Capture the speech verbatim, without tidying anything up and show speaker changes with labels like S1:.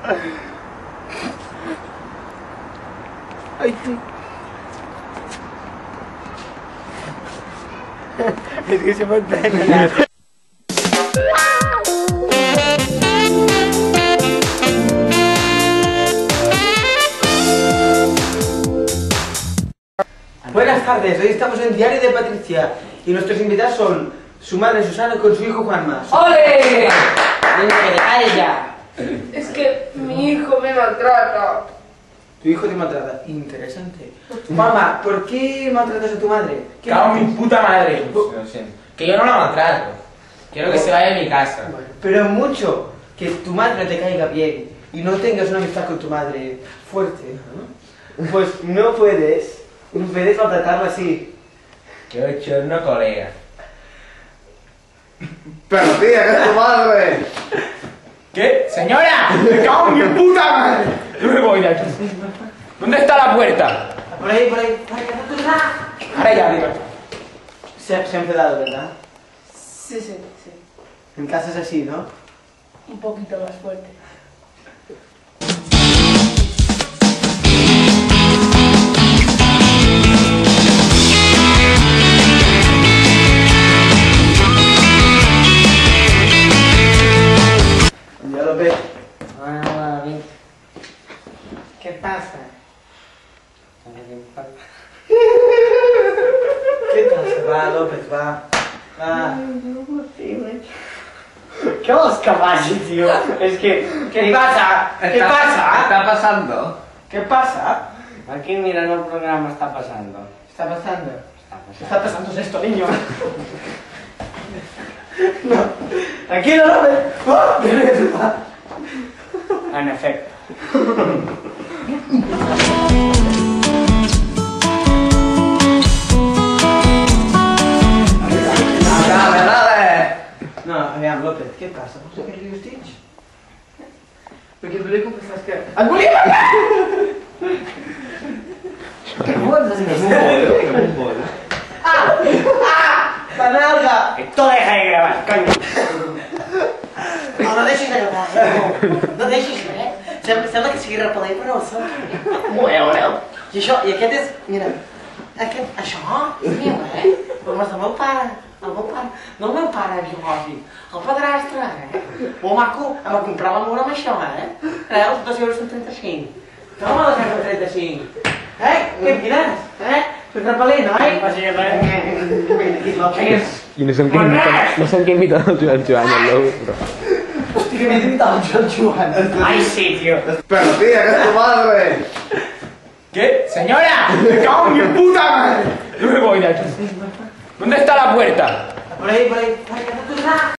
S1: Ay, sí. Es que se me entrena. Buenas tardes, hoy estamos en el Diario de Patricia y nuestros invitados son su madre Susana con su hijo Juanma.
S2: ¡Ole!
S1: ¡A ella!
S2: Es que mi hijo me maltrata.
S1: Tu hijo te maltrata. Interesante. Juanma, ¿por qué maltratas a tu madre? ¿Qué
S3: Cago en
S1: haces?
S3: mi puta madre. Lo siento. Que yo no la maltrato. Quiero que se vaya de mi casa.
S1: Pero mucho que tu madre te caiga bien y no tengas una amistad con tu madre fuerte, ¿no? Pues no puedes, no puedes maltratarla así.
S3: Qué ochorno, colega.
S4: Pero tía, que es tu madre.
S3: ¿Qué? ¡Señora! ¡Me cago en mi puta madre! Yo me voy de aquí. ¿Dónde está la puerta?
S1: Por ahí, por ahí. Por ahí, por ahí.
S3: Ahora ya, arriba.
S1: Se, se ha empezado, ¿verdad?
S2: Sí, sí, sí.
S1: En casa es así, ¿no?
S2: Un poquito más fuerte.
S1: Ya lo ves. Hola, mami. ¿Qué pasa? ¿Qué pasa? Va, López, va. Va. ¿Qué os caballos, tío? Es que... ¿Qué pasa? ¿Qué
S5: Está-
S1: pasa?
S5: Está pasando.
S1: ¿Qué pasa?
S5: Aquí mira el programa está pasando.
S1: ¿Está pasando?
S5: Está
S1: ¿Qué
S5: pasando.
S1: está pasando esto, niño? No. Tranquilo, López. ¡Oh!
S5: En efecto.
S4: Dale, dale.
S1: No, aviam, López, què et passa? Vols que li estic? Perquè et volia confessar que... Et volia matar! Què vols dir? Ah! Ah! La nalga!
S5: Esto deja de grabar, coño.
S6: No, no deixis de gravar, no. No deixis, eh? Sembla, sembla que sigui repel·lent, però no ho soc.
S5: Bueno.
S6: I això, i aquest és, mira, aquest, això és meu, eh? Però és del meu pare, el meu pare, no el meu pare biològic, el padrastre, eh? Molt maco, em va comprar l'amor amb això, eh? Creus? dos euros cent trenta-cinc.
S1: Toma dos euros trenta-cinc. Eh? Què em diràs? Eh? Soc repel·lent, oi?
S6: Aquí, López.
S7: I no sé en què invita, no sé en què invita el Joan Joan al Lou, però...
S1: Hòstia, que m'he d'invitar el Joan Joan.
S5: Ay, sí, tío.
S4: Pero tía, que es tu madre.
S3: ¿Qué? ¡Señora! ¡Me cago en mi puta madre! Yo me voy de aquí. ¿Dónde está la puerta?
S1: Por ahí, por ahí. Por ahí,